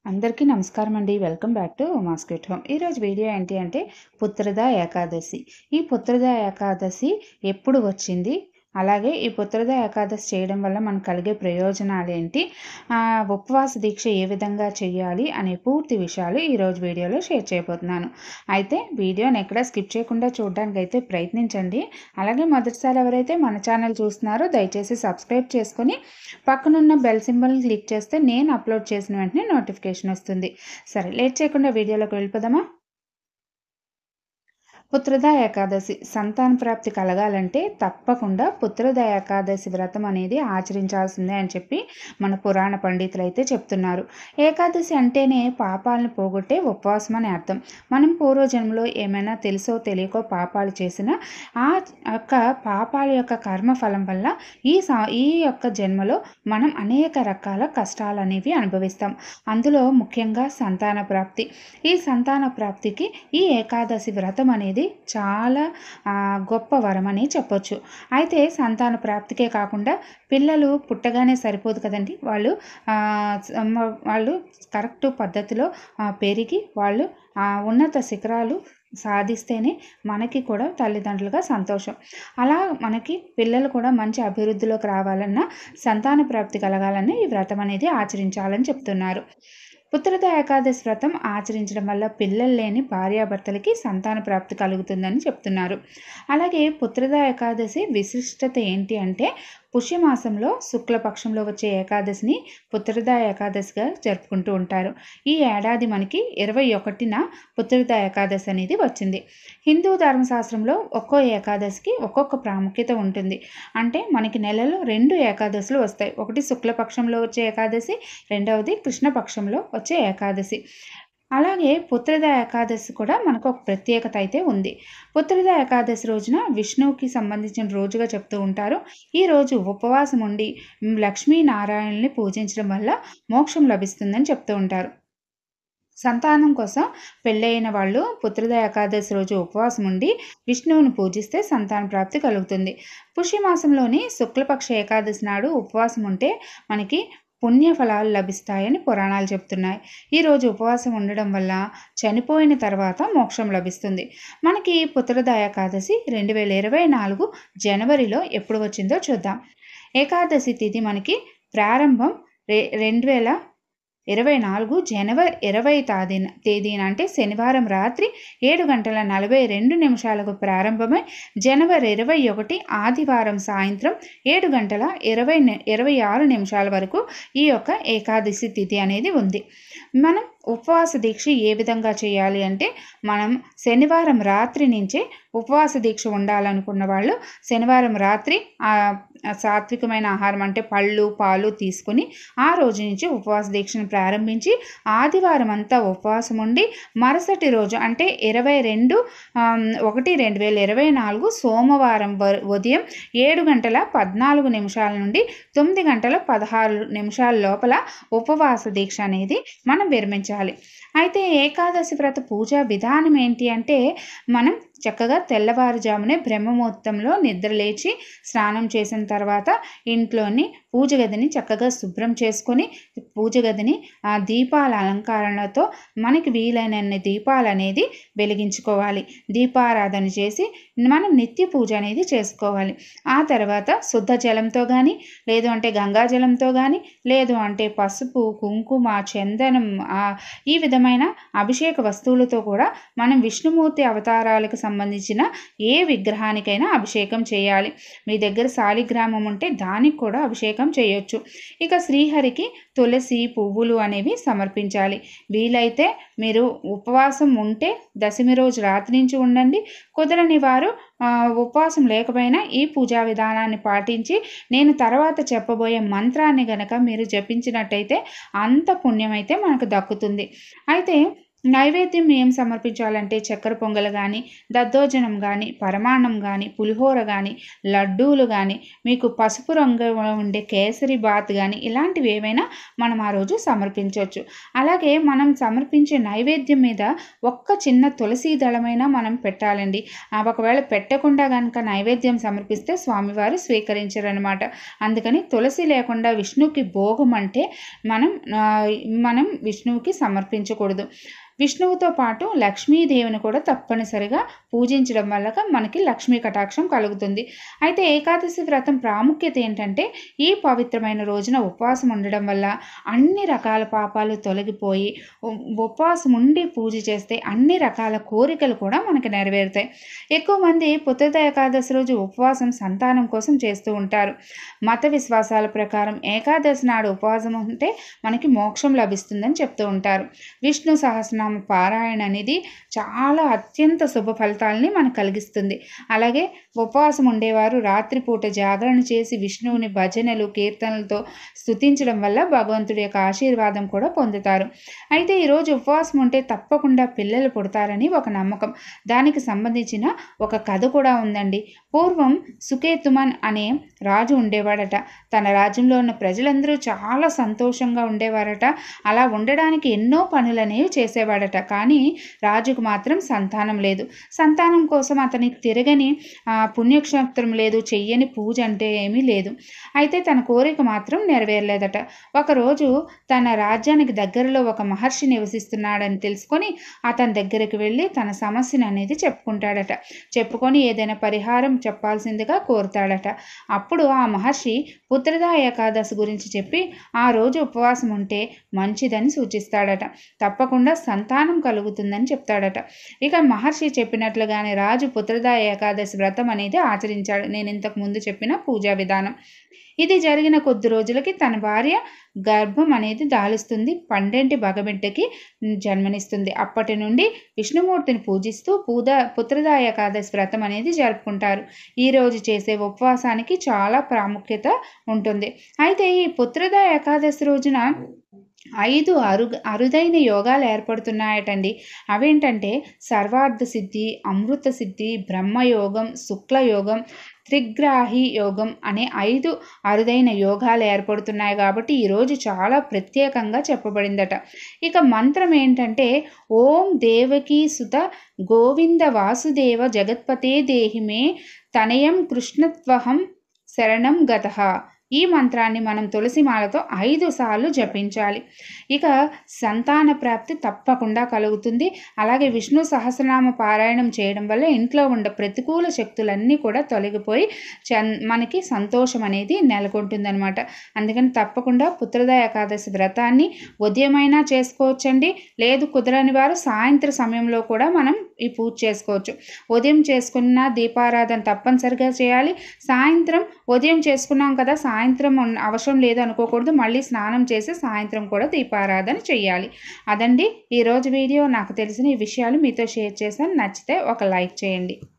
అందరికీ నమస్కారం అండి. Welcome back to Uma's cute home. ఈరోజు వీడియో ఏంటి అంటే పుత్రద ఏకాదశి. ఈ పుత్రద ఏకాదశి ఎప్పుడు వచ్చింది, అలాగే ఈ పుత్రద ఏకాదశి చేయడం వల్ల మనకు కలిగే ప్రయోజనాలు ఏంటి, ఉపవాస దీక్ష ఏ విధంగా చేయాలి అనే పూర్తి విషయాలు ఈరోజు వీడియోలో షేర్ చేయబోతున్నాను. అయితే వీడియోని ఎక్కడ స్కిప్ చేయకుండా చూడడానికి అయితే ప్రయత్నించండి. అలాగే మొదటిసారి ఎవరైతే మన ఛానల్ చూస్తున్నారో దయచేసి సబ్స్క్రైబ్ చేసుకొని పక్కనున్న బెల్ సింబల్ని క్లిక్ చేస్తే నేను అప్లోడ్ చేసిన వెంటనే నోటిఫికేషన్ వస్తుంది. సరే, లేట్ చేయకుండా వీడియోలోకి వెళ్ళిపోదామా. పుత్రద ఏకాదశి సంతాన ప్రాప్తి కలగాలంటే తప్పకుండా పుత్రద ఏకాదశి వ్రతం అనేది ఆచరించాల్సిందే అని చెప్పి మన పురాణ పండితులు అయితే చెప్తున్నారు. ఏకాదశి అంటేనే పాపాలను పోగొట్టే ఉపవాసం అని అర్థం. మనం పూర్వజన్మలో ఏమైనా తెలుసో తెలియకో పాపాలు చేసినా ఆ యొక్క పాపాల యొక్క కర్మఫలం వల్ల ఈ యొక్క జన్మలో మనం అనేక రకాల కష్టాలు అనేవి అనుభవిస్తాం. అందులో ముఖ్యంగా సంతాన ప్రాప్తి. ఈ సంతాన ప్రాప్తికి ఈ ఏకాదశి వ్రతం అనేది చాలా గొప్ప వరం అని చెప్పొచ్చు. అయితే సంతాన ప్రాప్తికే కాకుండా పిల్లలు పుట్టగానే సరిపోదు కదండి. వాళ్ళు కరెక్ట్ పద్ధతిలో పెరిగి వాళ్ళు ఉన్నత శిఖరాలు సాధిస్తేనే మనకి కూడా తల్లిదండ్రులుగా సంతోషం. అలా మనకి పిల్లలు కూడా మంచి అభివృద్ధిలోకి రావాలన్నా, సంతాన ప్రాప్తి కలగాలన్నా ఈ వ్రతం అనేది ఆచరించాలని చెప్తున్నారు. పుత్రద ఏకాదశి వ్రతం ఆచరించడం వల్ల పిల్లలు లేని భార్యాభర్తలకి సంతాన ప్రాప్తి కలుగుతుందని చెప్తున్నారు. అలాగే పుత్రద ఏకాదశి విశిష్టత ఏంటి అంటే పుష్యమాసంలో శుక్లపక్షంలో వచ్చే ఏకాదశిని పుత్రద ఏకాదశిగా జరుపుకుంటూ ఉంటారు. ఈ ఏడాది మనకి 21న పుత్రద ఏకాదశి అనేది వచ్చింది. హిందూ ధర్మశాస్త్రంలో ఒక్కో ఏకాదశికి ఒక్కొక్క ప్రాముఖ్యత ఉంటుంది. అంటే మనకి నెలలో 2 ఏకాదశులు వస్తాయి. ఒకటి శుక్లపక్షంలో వచ్చే ఏకాదశి, రెండవది కృష్ణపక్షంలో వచ్చే ఏకాదశి. అలాగే పుత్రద ఏకాదశి కూడా మనకు ఒక ప్రత్యేకత అయితే ఉంది. పుత్రద ఏకాదశి రోజున విష్ణువుకి సంబంధించిన రోజుగా చెప్తూ ఉంటారు. ఈ రోజు ఉపవాసం ఉండి లక్ష్మీనారాయణని పూజించడం వల్ల మోక్షం లభిస్తుందని చెప్తూ ఉంటారు. సంతానం కోసం పెళ్ళైన వాళ్ళు పుత్రద ఏకాదశి రోజు ఉపవాసం ఉండి విష్ణువుని పూజిస్తే సంతాన ప్రాప్తి కలుగుతుంది. పుష్యమాసంలోని శుక్లపక్ష ఏకాదశి నాడు ఉపవాసం ఉంటే మనకి పుణ్యఫలాలు లభిస్తాయని పురాణాలు చెప్తున్నాయి. ఈరోజు ఉపవాసం ఉండడం వల్ల చనిపోయిన తర్వాత మోక్షం లభిస్తుంది. మనకి పుత్రద ఏకాదశి 2024 జనవరిలో ఎప్పుడు వచ్చిందో చూద్దాం. ఏకాదశి తిథి మనకి ప్రారంభం 2024 జనవరి 20 తేదీన అంటే శనివారం రాత్రి 7:42 ప్రారంభమై జనవరి 21 ఆదివారం సాయంత్రం 7:26 వరకు ఈ యొక్క ఏకాదశి తిథి అనేది ఉంది. మనం ఉపవాస దీక్ష ఏ విధంగా చేయాలి అంటే మనం శనివారం రాత్రి నుంచే ఉపవాస దీక్ష ఉండాలనుకున్న వాళ్ళు శనివారం రాత్రి సాత్వికమైన ఆహారం అంటే పళ్ళు పాలు తీసుకుని ఆ రోజు నుంచి ఉపవాస దీక్షను ప్రారంభించి ఆదివారం అంతా ఉపవాసం ఉండి మరుసటి రోజు అంటే 22/1/2024 సోమవారం ఉదయం 7:14 నుండి 9:16 లోపల ఉపవాస దీక్ష అనేది మనం విరమించాలి. అయితే ఏకాదశి వ్రత పూజా విధానం ఏంటి అంటే మనం చక్కగా తెల్లవారుజామునే బ్రహ్మముహూర్తంలో నిద్రలేచి స్నానం చేసిన తర్వాత ఇంట్లోని పూజ గదిని చక్కగా శుభ్రం చేసుకొని పూజ గదిని దీపాల అలంకరణతో మనకి వీలైనన్ని దీపాలు అనేది వెలిగించుకోవాలి. దీపారాధన చేసి మనం నిత్య పూజ అనేది చేసుకోవాలి. ఆ తర్వాత శుద్ధ జలంతో కానీ, లేదు అంటే గంగాజలంతో కానీ, లేదు అంటే పసుపు కుంకుమ చందనం ఈ విధమైన అభిషేక వస్తువులతో కూడా మనం విష్ణుమూర్తి అవతారాలకు సంబంధించిన ఏ విగ్రహానికైనా అభిషేకం చేయాలి. మీ దగ్గర శాలిగ్రామం ఉంటే దానికి కూడా అభిషేకం చేయొచ్చు. ఇక శ్రీహరికి తులసి పువ్వులు అనేవి సమర్పించాలి. వీలైతే మీరు ఉపవాసం ఉంటే దశమి రోజు రాత్రి నుంచి ఉండండి. కుదరని వారు ఉపవాసం లేకపోయినా ఈ పూజా విధానాన్ని పాటించి నేను తర్వాత చెప్పబోయే మంత్రాన్ని గనక మీరు జపించినట్టయితే అంత పుణ్యం అయితే మనకు దక్కుతుంది. అయితే నైవేద్యం ఏం సమర్పించాలంటే చక్కెర పొంగల్ గానీ, దద్దోజనం గానీ, పరమాన్నం గానీ, పులిహోర గానీ, లడ్డూలు గానీ, మీకు పసుపు రంగులో ఉండే కేసరి బాత్ గానీ ఇలాంటివి ఏవైనా మనం ఆ రోజు సమర్పించవచ్చు. అలాగే మనం సమర్పించే నైవేద్యం మీద ఒక్క చిన్న తులసి దళమైనా మనం పెట్టాలండి. ఒకవేళ పెట్టకుండా గనక నైవేద్యం సమర్పిస్తే స్వామివారు స్వీకరించరనమాట. అందుకని తులసి లేకుండా విష్ణువుకి భోగం అంటే మనం విష్ణువుకి సమర్పించకూడదు. విష్ణువుతో పాటు లక్ష్మీదేవిని కూడా తప్పనిసరిగా పూజించడం వల్ల మనకి లక్ష్మీ కటాక్షం కలుగుతుంది. అయితే ఏకాదశి వ్రతం ప్రాముఖ్యత ఏంటంటే ఈ పవిత్రమైన రోజున ఉపవాసం ఉండడం వల్ల అన్ని రకాల పాపాలు తొలగిపోయి ఉపవాసం ఉండి పూజ చేస్తే అన్ని రకాల కోరికలు కూడా మనకి నెరవేరుతాయి. ఎక్కువ మంది పుత్రద ఏకాదశి రోజు ఉపవాసం సంతానం కోసం చేస్తూ ఉంటారు. మత విశ్వాసాల ప్రకారం ఏకాదశి నాడు ఉపవాసం ఉంటే మనకి మోక్షం లభిస్తుందని చెప్తూ ఉంటారు. విష్ణు సహస్రనామ పారాయణ అనేది చాలా అత్యంత శుభ ఫలితాలని మనకు కలిగిస్తుంది. అలాగే ఉపవాసం ఉండేవారు రాత్రిపూట జాగరణ చేసి విష్ణువుని భజనలు కీర్తనలతో స్తుతించడం వల్ల భగవంతుడి యొక్క ఆశీర్వాదం కూడా పొందుతారు. అయితే ఈరోజు ఉపవాసం ఉంటే తప్పకుండా పిల్లలు పుడతారని ఒక నమ్మకం. దానికి సంబంధించిన ఒక కథ కూడా ఉందండి. పూర్వం సుకేతుమన్ అనే రాజు ఉండేవాడట. తన రాజ్యంలో ఉన్న ప్రజలందరూ చాలా సంతోషంగా ఉండేవారట. అలా ఉండడానికి ఎన్నో పనులనేవి చేసేవాడట. కానీ రాజుకు మాత్రం సంతానం లేదు. సంతానం కోసం అతనికి తిరగని పుణ్యక్షేత్రం లేదు, చెయ్యని పూజ అంటే ఏమీ లేదు. అయితే తన కోరిక మాత్రం నెరవేరలేదట. ఒకరోజు తన రాజ్యానికి దగ్గరలో ఒక మహర్షి నివసిస్తున్నాడని తెలుసుకొని అతని దగ్గరికి వెళ్ళి తన సమస్యను అనేది చెప్పుకుంటాడట. చెప్పుకొని ఏదైనా పరిహారం చెప్పాల్సిందిగా కోరుతాడట. అప్పుడు ఆ మహర్షి పుత్రదా ఏకాదశి గురించి చెప్పి ఆ రోజు ఉపవాసం ఉంటే మంచిదని సూచిస్తాడట. తప్పకుండా సంతానం కలుగుతుందని చెప్తాడట. ఇక మహర్షి చెప్పినట్లుగానే రాజు పుత్రదా ఏకాదశి వ్రతం అనేది ఆచరించాడు. నేను ఇంతకు ముందు చెప్పిన పూజా విధానం. ఇది జరిగిన కొద్ది రోజులకి తన భార్య గర్భం అనేది దాలుస్తుంది. 12 మగబిడ్డకి జన్మనిస్తుంది. అప్పటి నుండి విష్ణుమూర్తిని పూజిస్తూ పుత్రదా ఏకాదశి వ్రతం అనేది జరుపుకుంటారు. ఈరోజు చేసే ఉపవాసానికి చాలా ప్రాముఖ్యత ఉంటుంది. అయితే ఈ పుత్రదా ఏకాదశి రోజున 5 అరుదైన యోగాలు ఏర్పడుతున్నాయటండి. అవేంటంటే సర్వార్థ సిద్ధి, అమృత సిద్ధి, బ్రహ్మయోగం, శుక్లయోగం, త్రిగ్రాహి యోగం అనే 5 అరుదైన యోగాలు ఏర్పడుతున్నాయి. కాబట్టి ఈరోజు చాలా ప్రత్యేకంగా చెప్పబడిందట. ఇక మంత్రం ఏంటంటే ఓం దేవకీ సుత గోవింద వాసుదేవ జగత్పతే దేహిమే తనయం కృష్ణత్వహం శరణం గతః. ఈ మంత్రాన్ని మనం తులసిమాలతో 5 సార్లు జపించాలి. ఇక సంతాన ప్రాప్తి తప్పకుండా కలుగుతుంది. అలాగే విష్ణు సహస్రనామ పారాయణం చేయడం వల్ల ఇంట్లో ఉండే ప్రతికూల శక్తులన్నీ కూడా తొలగిపోయి మనకి సంతోషం అనేది నెలకొంటుందన్నమాట. అందుకని తప్పకుండా పుత్రదా ఏకాదశి వ్రతాన్ని ఉదయమైనా చేసుకోవచ్చండి. లేదు కుదరని వారు సాయంత్రం సమయంలో కూడా మనం ఈ పూజ చేసుకోవచ్చు. ఉదయం చేసుకున్న దీపారాధన తప్పనిసరిగా చేయాలి. సాయంత్రం ఉదయం చేసుకున్నాం కదా, సాయంత్రం అవసరం లేదు అనుకోకూడదు. మళ్ళీ స్నానం చేసి సాయంత్రం కూడా దీపారాధన చేయాలి. అదండి ఈరోజు వీడియో. నాకు తెలిసిన ఈ విషయాలు మీతో షేర్ చేశాను. నచ్చితే ఒక లైక్ చేయండి.